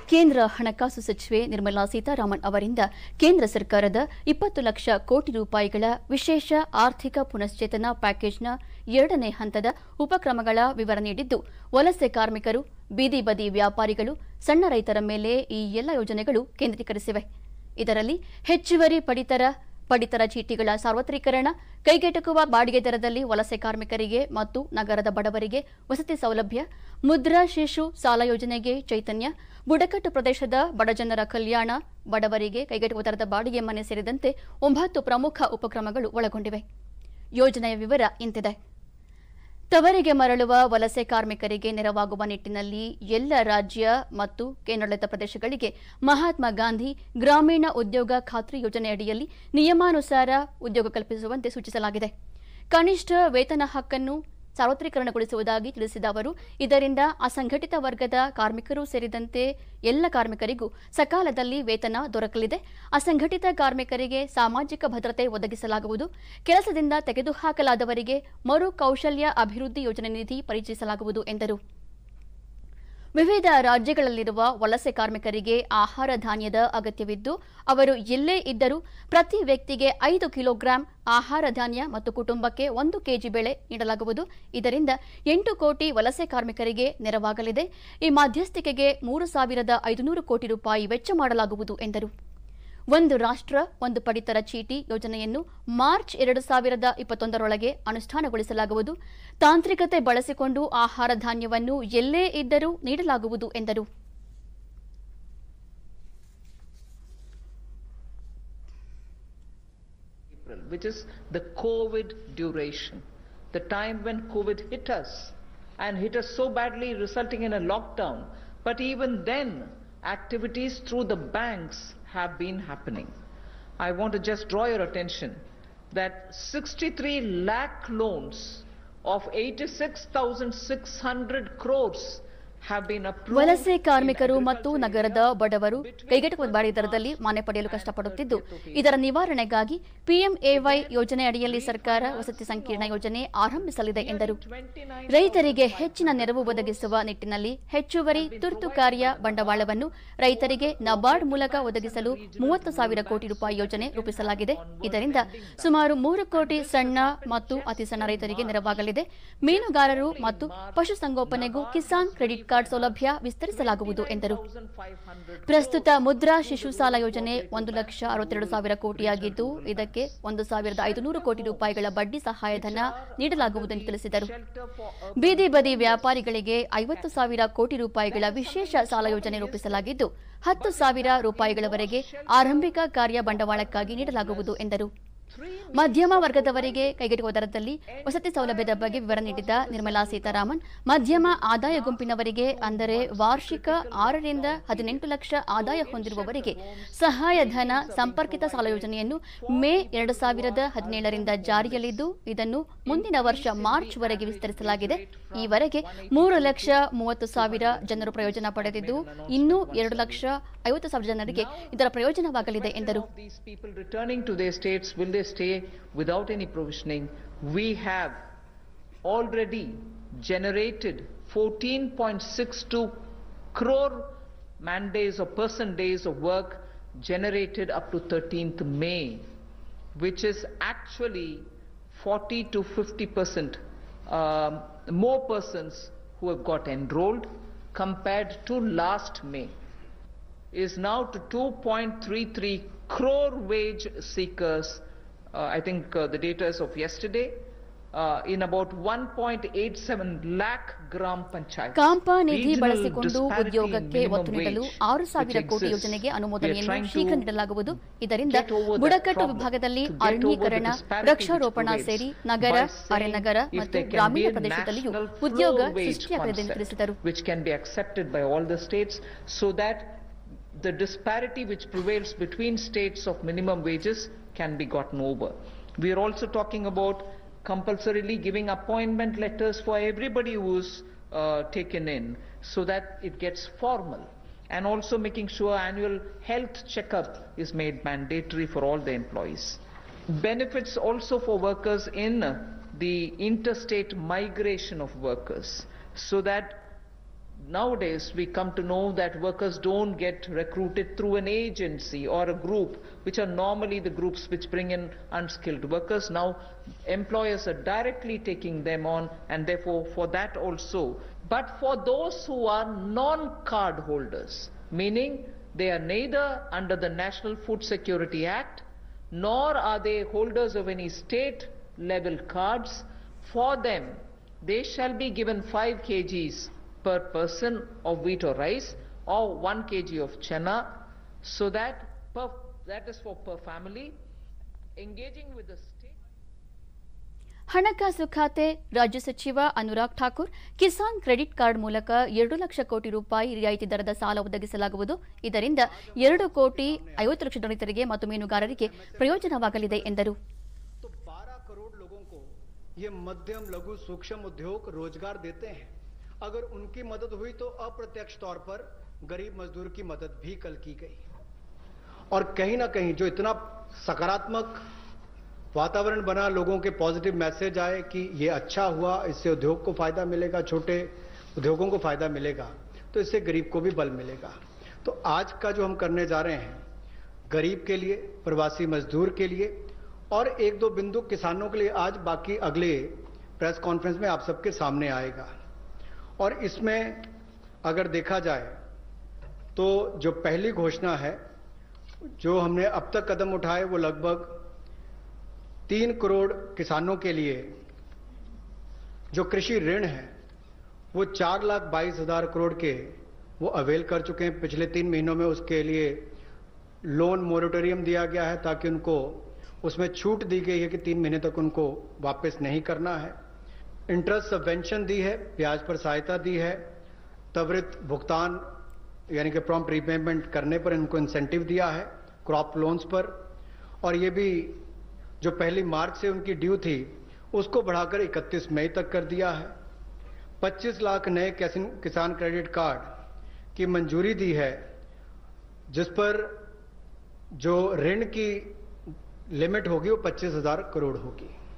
ಕೇಂದ್ರ ಹಣಕಾಸು ಸಚಿವೆ ನಿರ್ಮಲಾ ಸೀತಾರಾಮನ್ ಅವರಿಂದ ಕೇಂದ್ರ ಸರ್ಕಾರದ 20 ಲಕ್ಷ ಕೋಟಿ ರೂಪಾಯಿಗಳ ವಿಶೇಷ ಆರ್ಥಿಕ ಪುನಶ್ಚೇತನ ಪ್ಯಾಕೇಜ್ನ 2ನೇ ಹಂತದ ಉಪಕ್ರಮಗಳ ವಿವರ ನೀಡಿದ್ದು, ವಲಸೆ ಕಾರ್ಮಿಕರು, ಬೀದಿ ಬದಿ ವ್ಯಾಪಾರಿಗಳು, ಸಣ್ಣ ರೈತರ ಮೇಲೆ ಈ ಎಲ್ಲ ಯೋಜನೆಗಳು ಕೇಂದ್ರೀಕರಿಸಿವೆ. ಇದರಲ್ಲಿ ಹೆಚ್ಚುವರಿ ಪಡಿತರ ಚೀಟಿಗಳ ಸಾರ್ವತ್ರೀಕರಣ, ಕೈಗೆಟುಕುವ ಬಾಡಿಗೆ ದರದಲ್ಲಿ ವಲಸೆ ಕಾರ್ಮಿಕರಿಗೆ ಮತ್ತು ನಗರದ ಬಡವರಿಗೆ ವಸತಿ ಸೌಲಭ್ಯ, ಮುದ್ರಾ ಶಿಶು ಸಾಲ ಯೋಜನೆಗೆ ಚೈತನ್ಯ, ಬುಡಕಟ್ಟು ಪ್ರದೇಶದ ಬಡಜನರ ಕಲ್ಯಾಣ, ಬಡವರಿಗೆ ಕೈಗೆಟುಕುವ ದರದ ಬಾಡಿಗೆ ಮನೆ ಸೇರಿದಂತೆ 9 ಪ್ರಮುಖ ಉಪಕ್ರಮಗಳು ಒಳಗೊಂಡಿವೆ. ಯೋಜನೆಯ ವಿವರ ಇಂತಿದೆ. ತವರಿಗೆ ಮರಳುವ ವಲಸೆ ಕಾರ್ಮಿಕರಿಗೆ ನೆರವಾಗುವ ನಿಟ್ಟಿನಲ್ಲಿ ಎಲ್ಲ ರಾಜ್ಯ ಮತ್ತು ಕೇಂದ್ರಾಡಳಿತ ಪ್ರದೇಶಗಳಿಗೆ ಮಹಾತ್ಮ ಗಾಂಧಿ ಗ್ರಾಮೀಣ ಉದ್ಯೋಗ ಖಾತ್ರಿ ಯೋಜನೆಯಡಿಯಲ್ಲಿ ನಿಯಮಾನುಸಾರ ಉದ್ಯೋಗ ಕಲ್ಪಿಸುವಂತೆ ಸೂಚಿಸಲಾಗಿದೆ. ಕನಿಷ್ಠ ವೇತನ ಹಕ್ಕನ್ನು ಸಾರ್ವತ್ರೀಕರಣಗೊಳಿಸುವುದಾಗಿ ತಿಳಿಸಿದ ಅವರು, ಇದರಿಂದ ಅಸಂಘಟಿತ ವರ್ಗದ ಕಾರ್ಮಿಕರು ಸೇರಿದಂತೆ ಎಲ್ಲ ಕಾರ್ಮಿಕರಿಗೂ ಸಕಾಲದಲ್ಲಿ ವೇತನ ದೊರಕಲಿದೆ. ಅಸಂಘಟಿತ ಕಾರ್ಮಿಕರಿಗೆ ಸಾಮಾಜಿಕ ಭದ್ರತೆ ಒದಗಿಸಲಾಗುವುದು. ಕೆಲಸದಿಂದ ತೆಗೆದುಹಾಕಲಾದವರಿಗೆ ಮರು ಕೌಶಲ್ಯ ಅಭಿವೃದ್ಧಿ ಯೋಜನೆ ನಿಧಿ ಪರಿಚಯಿಸಲಾಗುವುದು ಎಂದರು. ವಿವಿಧ ರಾಜ್ಯಗಳಲ್ಲಿರುವ ವಲಸೆ ಕಾರ್ಮಿಕರಿಗೆ ಆಹಾರ ಧಾನ್ಯದ ಅಗತ್ಯವಿದ್ದು, ಅವರು ಎಲ್ಲೇ ಇದ್ದರೂ ಪ್ರತಿ ವ್ಯಕ್ತಿಗೆ 5 ಕಿಲೋಗ್ರಾಂ ಆಹಾರ ಧಾನ್ಯ ಮತ್ತು ಕುಟುಂಬಕ್ಕೆ 1 ಕೆಜಿ ಬೆಳೆ ನೀಡಲಾಗುವುದು. ಇದರಿಂದ 8 ಕೋಟಿ ವಲಸೆ ಕಾರ್ಮಿಕರಿಗೆ ನೆರವಾಗಲಿದೆ. ಈ ಮಧ್ಯಸ್ಥಿಕೆಗೆ 3,500 ಕೋಟಿ ರೂಪಾಯಿ ವೆಚ್ಚ ಮಾಡಲಾಗುವುದು ಎಂದರು. ಒಂದು ರಾಷ್ಟ್ರ ಒಂದು ಪಡಿತರ ಚೀಟಿ ಯೋಜನೆಯನ್ನು ಮಾರ್ಚ್ 2021ರೊಳಗೆ ಅನುಷ್ಠಾನಗೊಳಿಸಲಾಗುವುದು. ತಾಂತ್ರಿಕತೆ ಬಳಸಿಕೊಂಡು ಆಹಾರ ಧಾನ್ಯವನ್ನು ಎಲ್ಲೇ ಇದ್ದರೂ ನೀಡಲಾಗುವುದು ಎಂದರು. Which is the COVID duration, the time when COVID hit us so badly, resulting in a lockdown. But even then, activities through the banks have been happening. I want to just draw your attention that 63 lakh loans of 86,600 crores have been approved. ವಲಸೆ ಕಾರ್ಮಿಕರು ಮತ್ತು ನಗರದ ಬಡವರು ಕೈಗೆಟುಕುವ ಬಾಡಿಗೆ ದರದಲ್ಲಿ ಮನೆ ಪಡೆಯಲು ಕಷ್ಟಪಡುತ್ತಿದ್ದು, ಇದರ ನಿವಾರಣೆಗಾಗಿ ಪಿಎಂಎವೈ ಯೋಜನೆ ಅಡಿಯಲ್ಲಿ ಸರ್ಕಾರ ವಸತಿ ಸಂಕೀರ್ಣ ಯೋಜನೆ ಆರಂಭಿಸಲಿದೆ ಎಂದರು. ರೈತರಿಗೆ ಹೆಚ್ಚಿನ ನೆರವು ಒದಗಿಸುವ ನಿಟ್ಟಿನಲ್ಲಿ ಹೆಚ್ಚುವರಿ ತುರ್ತು ಕಾರ್ಯ ಬಂಡವಾಳವನ್ನು ರೈತರಿಗೆ ನಬಾರ್ಡ್ ಮೂಲಕ ಒದಗಿಸಲು 30,000 ಕೋಟಿ ರೂಪಾಯಿ ಯೋಜನೆ ರೂಪಿಸಲಾಗಿದೆ. ಇದರಿಂದ ಸುಮಾರು 3 ಕೋಟಿ ಸಣ್ಣ ಮತ್ತು ಅತಿ ಸಣ್ಣ ರೈತರಿಗೆ ನೆರವಾಗಲಿದೆ. ಮೀನುಗಾರರು ಮತ್ತು ಪಶುಸಂಗೋಪನೆಗೂ ಕಿಸಾನ್ ಕ್ರೆಡಿಟ್ ಕಾರ್ಡ್ ಸೌಲಭ್ಯ ವಿಸ್ತರಿಸಲಾಗುವುದು ಎಂದರು. ಪ್ರಸ್ತುತ ಮುದ್ರಾ ಶಿಶು ಸಾಲ ಯೋಜನೆ 1,62,000 ಕೋಟಿಯಾಗಿದ್ದು, ಇದಕ್ಕೆ 1,500 ಕೋಟಿ ರೂಪಾಯಿಗಳ ಬಡ್ಡಿ ಸಹಾಯಧನ ನೀಡಲಾಗುವುದು ಎಂದು ತಿಳಿಸಿದರು. ಬೀದಿ ಬದಿ ವ್ಯಾಪಾರಿಗಳಿಗೆ 50,000 ಕೋಟಿ ರೂಪಾಯಿಗಳ ವಿಶೇಷ ಸಾಲ ಯೋಜನೆ ರೂಪಿಸಲಾಗಿದ್ದು, 10,000 ರೂಪಾಯಿಗಳವರೆಗೆ ಆರಂಭಿಕ ಕಾರ್ಯ ಬಂಡವಾಳಕ್ಕಾಗಿ ನೀಡಲಾಗುವುದು ಎಂದರು. ಮಧ್ಯಮ ವರ್ಗದವರಿಗೆ ಕೈಗೆಟುಕುವ ದರದಲ್ಲಿ ವಸತಿ ಸೌಲಭ್ಯದ ಬಗ್ಗೆ ವಿವರ ನೀಡಿದ ನಿರ್ಮಲಾ ಸೀತಾರಾಮನ್, ಮಧ್ಯಮ ಆದಾಯ ಗುಂಪಿನವರಿಗೆ ಅಂದರೆ ವಾರ್ಷಿಕ 6 ರಿಂದ 18 ಲಕ್ಷ ಆದಾಯ ಹೊಂದಿರುವವರಿಗೆ ಸಹಾಯಧನ ಸಂಪರ್ಕಿತ ಸಾಲ ಯೋಜನೆಯನ್ನು ಮೇ 2017ರಿಂದ ಜಾರಿಯಲ್ಲಿದ್ದು, ಇದನ್ನು ಮುಂದಿನ ವರ್ಷ ಮಾರ್ಚ್ ವರೆಗೆ ವಿಸ್ತರಿಸಲಾಗಿದೆ. ಈವರೆಗೆ 3,30,000 ಜನರು ಪ್ರಯೋಜನ ಪಡೆದಿದ್ದು, ಇನ್ನೂ 2,50,000 ಜನರಿಗೆ ಇದರ ಪ್ರಯೋಜನವಾಗಲಿದೆ ಎಂದರು. Will they stay without any provisioning? We have already generated 14.62 crore man days or person days of work generated up to 13th May, which is actually 40 to 50% more persons who have got enrolled compared to last May. Is now to 2.33 crore wage seekers. I think the data is of yesterday. In about 1.87 lakh gram panchayat. ಕಾಂಪಾ ನಿಧಿ ಬಳಸಿಕೊಂಡು ಉದ್ಯೋಗಕ್ಕೆ ಒತ್ತು ನೀಡಲು 6,000 ಕೋಟಿ ಯೋಜನೆಗೆ ಅನುಮೋದನೆಯನ್ನು ಶೀಘ್ರ ನೀಡಲಾಗುವುದು. ಇದರಿಂದ ಬುಡಕಟ್ಟು ವಿಭಾಗದಲ್ಲಿ ಅರಣ್ಯೀಕರಣ, ವೃಕ್ಷಾರೋಪಣ ಸೇರಿ ನಗರ, ಅರೆನಗರ ಮತ್ತು ಗ್ರಾಮೀಣ ಪ್ರದೇಶದಲ್ಲಿಯೂ ಉದ್ಯೋಗ ಸೃಷ್ಟಿಯಾಗಲಿದೆ ಎಂದು ತಿಳಿಸಿದರು. Which can be accepted by all the states so that the disparity which prevails between states of minimum wages can be gotten over. We are also talking about compulsorily giving appointment letters for everybody who is taken in so that it gets formal, and also making sure annual health checkup is made mandatory for all the employees. Benefits also for workers in the interstate migration of workers so that nowadays we come to know that workers don't get recruited through an agency or a group, which are normally the groups which bring in unskilled workers. Now employers are directly taking them on, and therefore for that also. But for those who are non-card holders, meaning they are neither under the National Food Security Act, nor are they holders of any state level cards, for them they shall be given 5 kgs per person of wheat or rice, or 1 kg of chana, so that is for per family. Engaging with the state. ಹಣಕಾಸು ಖಾತೆ ರಾಜ್ಯ ಸಚಿವ Anurag Thakur, Kisan credit card ಮೂಲಕ 2 ಲಕ್ಷ ಕೋಟಿ ರೂಪಾಯಿ ರಿಯಾಯಿತಿ ದರದ ಸಾಲ ಒದಗಿಸಲಾಗುವುದು. ಇದರಿಂದ 2 ಕೋಟಿ 50 ಲಕ್ಷ ರೈತರಿಗೆ ಮತ್ತು ಮೀನುಗಾರರಿಗೆ ಪ್ರಯೋಜನವಾಗಲಿದೆ ಎಂದರು. तो 12 करोड़ लोगों को ये मध्यम लघु सूक्ष्म उद्योग रोजगार देते हैं. अगर उनकी मदद हुई तो अप्रत्यक्ष तौर पर गरीब मजदूर की मदद भी कल की गई. और कहीं ना कहीं जो इतना सकारात्मक वातावरण बना, लोगों के पॉजिटिव मैसेज आए कि ये अच्छा हुआ, इससे उद्योग को फायदा मिलेगा, छोटे उद्योगों को फायदा मिलेगा, तो इससे गरीब को भी बल मिलेगा. तो आज का जो हम करने जा रहे हैं, गरीब के लिए, प्रवासी मजदूर के लिए और 1-2 बिंदु किसानों के लिए, आज बाकी अगले प्रेस कॉन्फ्रेंस में आप सबके सामने आएगा. और इसमें अगर देखा जाए तो जो पहली घोषणा है, जो हमने अब तक कदम उठाए, वो लगभग 3 करोड़ किसानों के लिए जो कृषि ऋण है वो 4,22,000 करोड़ के वो अवेल कर चुके हैं. पिछले 3 महीनों में उसके लिए लोन मोरेटोरियम दिया गया है, ताकि उनको उसमें छूट दी गई है कि 3 महीने तक उनको वापस नहीं करना है. इंटरेस्ट सबवेंशन दी है, ब्याज पर सहायता दी है, त्वरित भुगतान यानी कि प्रॉम्प्ट रीपेमेंट करने पर इनको इंसेंटिव दिया है, क्रॉप लोन्स पर. और ये भी जो 1 मार्च से उनकी ड्यू थी उसको बढ़ाकर 31 मई तक कर दिया है. 25 लाख नए किसान क्रेडिट कार्ड की मंजूरी दी है, जिस पर जो ऋण की लिमिट होगी वो 25,000 करोड़ होगी.